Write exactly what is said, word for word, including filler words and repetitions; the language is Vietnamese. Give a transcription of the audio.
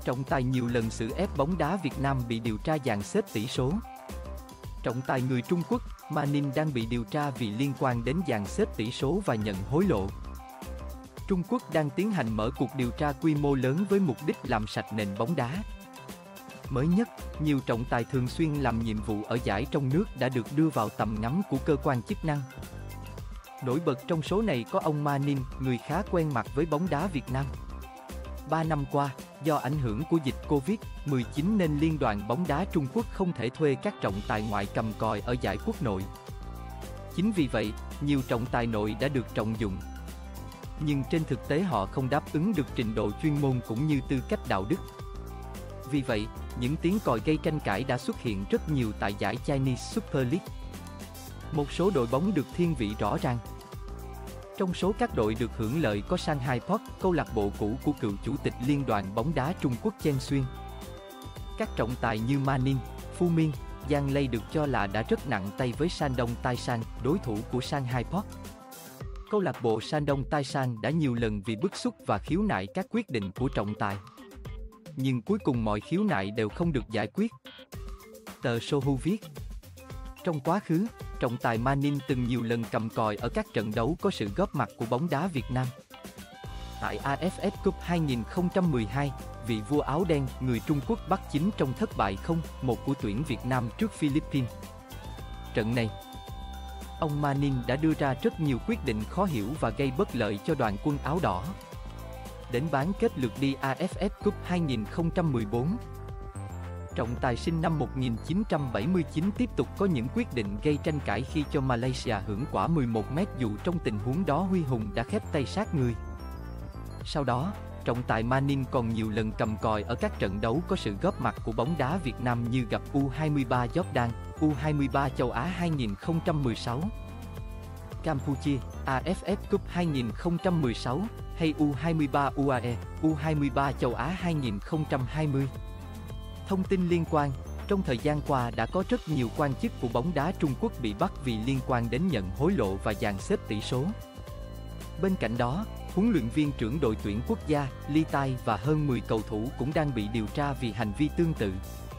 Trọng tài nhiều lần xử ép bóng đá Việt Nam bị điều tra dàn xếp tỷ số. Trọng tài người Trung Quốc, Ma Ninh đang bị điều tra vì liên quan đến dàn xếp tỷ số và nhận hối lộ. Trung Quốc đang tiến hành mở cuộc điều tra quy mô lớn với mục đích làm sạch nền bóng đá. Mới nhất, nhiều trọng tài thường xuyên làm nhiệm vụ ở giải trong nước đã được đưa vào tầm ngắm của cơ quan chức năng. Nổi bật trong số này có ông Ma Ninh, người khá quen mặt với bóng đá Việt Nam. Ba năm qua, do ảnh hưởng của dịch Covid mười chín nên Liên đoàn bóng đá Trung Quốc không thể thuê các trọng tài ngoại cầm còi ở giải quốc nội. Chính vì vậy, nhiều trọng tài nội đã được trọng dụng. Nhưng trên thực tế họ không đáp ứng được trình độ chuyên môn cũng như tư cách đạo đức. Vì vậy, những tiếng còi gây tranh cãi đã xuất hiện rất nhiều tại giải Chinese Super League. Một số đội bóng được thiên vị rõ ràng. Trong số các đội được hưởng lợi có Shanghai Port, câu lạc bộ cũ của cựu chủ tịch Liên đoàn bóng đá Trung Quốc Chen Xuyên. Các trọng tài như Ma Ninh, Phu Miên, Giang Lei được cho là đã rất nặng tay với Shandong Taishan, đối thủ của Shanghai Port. Câu lạc bộ Shandong Taishan đã nhiều lần vì bức xúc và khiếu nại các quyết định của trọng tài. Nhưng cuối cùng mọi khiếu nại đều không được giải quyết. Tờ Sohu viết: trong quá khứ, trọng tài Ma Ninh từng nhiều lần cầm còi ở các trận đấu có sự góp mặt của bóng đá Việt Nam. Tại a ép ép Cup hai không một hai, vị vua áo đen người Trung Quốc bắt chính trong thất bại không một của tuyển Việt Nam trước Philippines. Trận này, ông Ma Ninh đã đưa ra rất nhiều quyết định khó hiểu và gây bất lợi cho đoàn quân áo đỏ. Đến bán kết lượt đi a ép ép Cup hai không một bốn, trọng tài sinh năm một nghìn chín trăm bảy mươi chín tiếp tục có những quyết định gây tranh cãi khi cho Malaysia hưởng quả mười một mét dù trong tình huống đó Huy Hùng đã khép tay sát người. Sau đó, trọng tài Ma Ninh còn nhiều lần cầm còi ở các trận đấu có sự góp mặt của bóng đá Việt Nam như gặp U hai ba Jordan, U hai ba châu Á hai không một sáu, Campuchia, a ép ép Cup hai không một sáu hay U hai ba u a e, U hai ba châu Á hai không hai không. Thông tin liên quan, trong thời gian qua đã có rất nhiều quan chức của bóng đá Trung Quốc bị bắt vì liên quan đến nhận hối lộ và dàn xếp tỷ số. Bên cạnh đó, huấn luyện viên trưởng đội tuyển quốc gia, Li Tai và hơn mười cầu thủ cũng đang bị điều tra vì hành vi tương tự.